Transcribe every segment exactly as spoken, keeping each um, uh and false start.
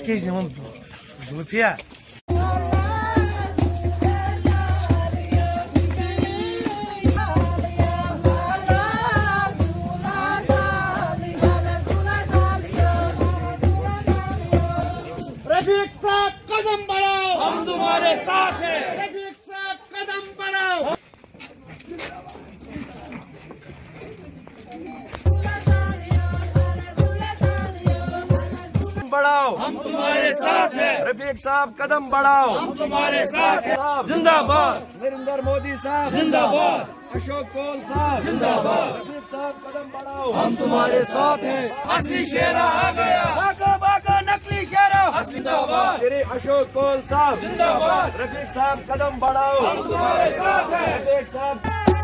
Package जुल्फिया Rafiq साहब कदम बढ़ाओ, हम तुम्हारे साथ हैं। रफीक साहब कदम बढ़ाओ। बढ़ाओ, हम तुम्हारे साथ हैं। रफीक साहब कदम बढ़ाओ, हम तुम्हारे साथ हैं। साहब जिंदाबाद, नरेंद्र मोदी साहब जिंदाबाद, अशोक कोल साहब जिंदाबाद। रफीक साहब कदम बढ़ाओ, हम तुम्हारे साथ हैं। असली शेरा आ गया, भागो भागो नकली शेरा। जिंदाबाद, श्री अशोक कोल साहब जिंदाबाद। रफीक साहब कदम बढ़ाओ, हम तुम्हारे साथ हैं। रफीक साहब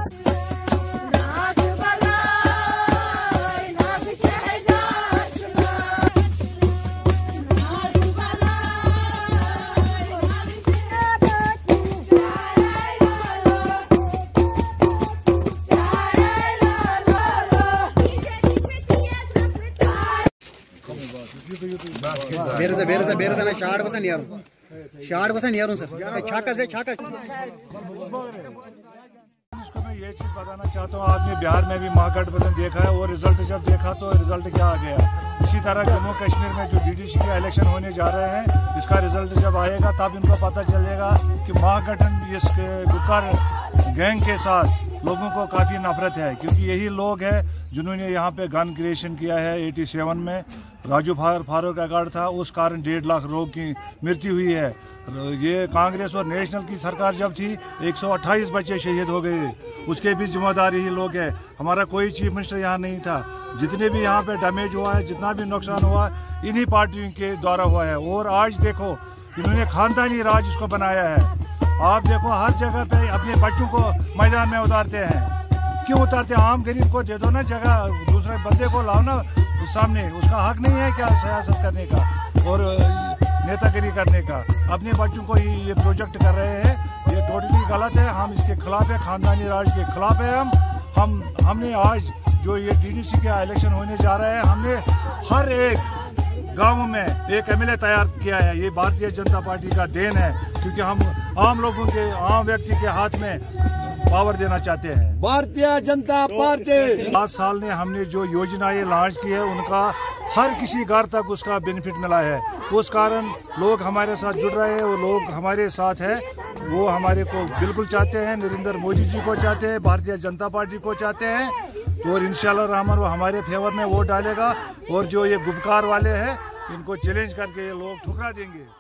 ಬೇರೆ ಬೇರೆ ಬೇರೆ ತನ ಶಾರ್ಟ್ ಬಸ ನಿಯರು शार्ट को नियर सर छाका से छाका। इसको मैं ये चीज बताना चाहता हूँ, आपने बिहार में भी महागठबंधन देखा है और रिजल्ट जब देखा तो रिजल्ट क्या आ गया। इसी तरह जम्मू कश्मीर में जो डीडीसी के इलेक्शन होने जा रहे हैं, इसका रिजल्ट जब आएगा तब इनको पता चलेगा कि महागठबंधन इस गुकर गैंग के साथ लोगों को काफ़ी नफरत है, क्योंकि यही लोग हैं जिन्होंने यहाँ पे गन क्रिएशन किया है। सत्तासी में राजू फारूक अगाड़ था, उस कारण डेढ़ लाख लोग की मृत्यु हुई है। ये कांग्रेस और नेशनल की सरकार जब थी एक सौ अट्ठाईस बच्चे शहीद हो गए, उसके भी जिम्मेदार यही लोग हैं। हमारा कोई चीफ मिनिस्टर यहाँ नहीं था। जितने भी यहाँ पे डैमेज हुआ है, जितना भी नुकसान हुआ, इन्हीं पार्टियों के द्वारा हुआ है। और आज देखो इन्होंने खानदानी राज इसको बनाया है। आप देखो हर जगह पे अपने बच्चों को मैदान में उतारते हैं। क्यों उतारते हैं? आम गरीब को दे दो ना जगह, दूसरे बंदे को लाओ ना सामने। उसका हक नहीं है क्या सियासत करने का और नेतागिरी करने का? अपने बच्चों को ही ये प्रोजेक्ट कर रहे हैं, ये टोटली गलत है। हम इसके खिलाफ है, खानदानी राज के खिलाफ है। हम हम हमने आज जो ये डीडीसी का इलेक्शन होने जा रहा है, हमने हर एक गाँव में एक एमएलए तैयार किया है। ये भारतीय जनता पार्टी का देन है, क्योंकि हम आम लोगों के आम व्यक्ति के हाथ में पावर देना चाहते हैं। भारतीय जनता पार्टी सात साल ने हमने जो योजनाएं लॉन्च की है, उनका हर किसी घर तक उसका बेनिफिट मिला है। उस कारण लोग हमारे साथ जुड़ रहे हैं, वो लोग हमारे साथ है, वो हमारे को बिल्कुल चाहते हैं। नरेंद्र मोदी जी को चाहते हैं, भारतीय जनता पार्टी को चाहते हैं। तो और इंशाल्लाह रहमान वो हमारे फेवर में वोट डालेगा। और जो ये गुपकार वाले हैं, इनको चैलेंज करके ये लोग ठुकरा देंगे।